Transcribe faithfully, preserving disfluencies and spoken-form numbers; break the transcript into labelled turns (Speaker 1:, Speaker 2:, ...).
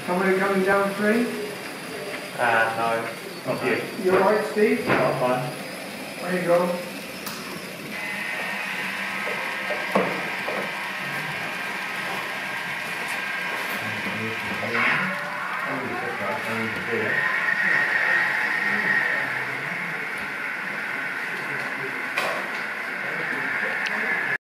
Speaker 1: Somebody coming down three?
Speaker 2: Uh, no, not you.
Speaker 1: You alright, Steve?
Speaker 2: Not fine.
Speaker 1: There you go.